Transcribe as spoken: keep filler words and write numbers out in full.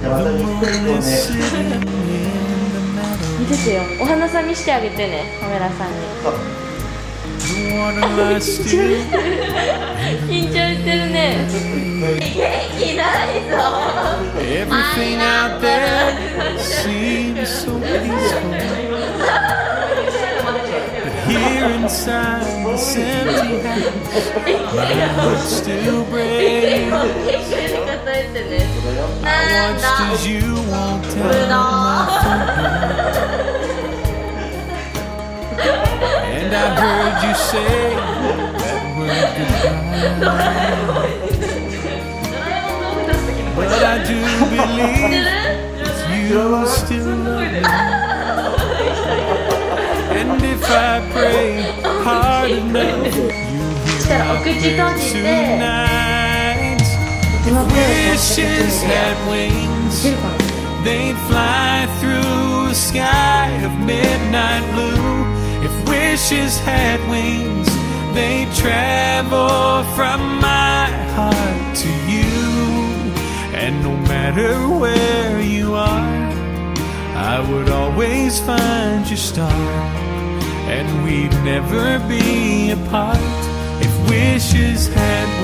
じゃあまたゆっくりこうね。 見ててよ。お花さん見してあげてね、カメラさんに。緊張してるね。元気ないぞ。Everything out there seems so peaceful, but here inside this empty house, my heart's still breaking. I watched as you walked out my front door. And I heard you say that word goodbye. But I do believe you still love me. And if I pray hard enough, you hear my prayer tonight. If wishes had wings, they'd fly through a sky of midnight blue. If wishes had wings, they'd travel from my heart to you. And no matter where you are, I would always find your star. And we'd never be apart if wishes had